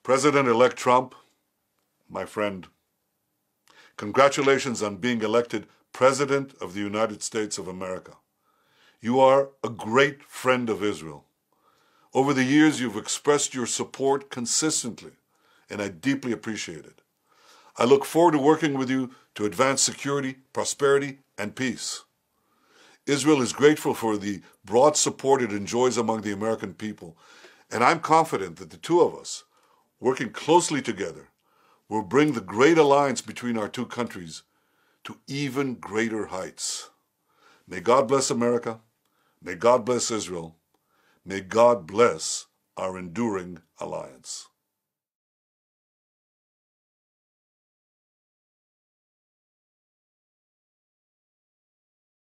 President-elect Trump, my friend, congratulations on being elected President of the United States of America. You are a great friend of Israel. Over the years, you've expressed your support consistently, and I deeply appreciate it. I look forward to working with you to advance security, prosperity, and peace. Israel is grateful for the broad support it enjoys among the American people, and I'm confident that the two of us, working closely together, will bring the great alliance between our two countries to even greater heights. May God bless America. May God bless Israel. May God bless our enduring alliance.